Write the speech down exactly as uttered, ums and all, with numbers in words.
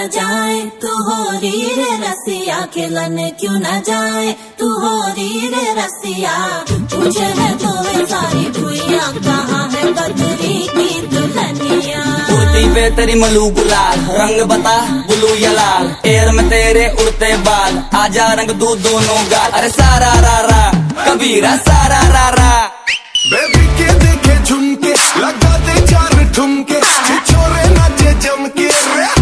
न जाए, तू हो री रे रसिया, खिलन क्यों न जाए, तू हो री रे रसिया। पूछे है तो वे सारी भुइयां, कहाँ है बदरी की दुल्हनिया। कुर्ती पे तेरी मलू गुलाल, रंग बता ब्लू या लाल, एयर में तेरे उड़ते बाल, आजा रंग दू दोनों गाल। अरे सारा रा रा कबीरा सारा रा रा। बेबी के देखे झुमके, लगा दे चार ठुमके, छोरे नाचे जम के।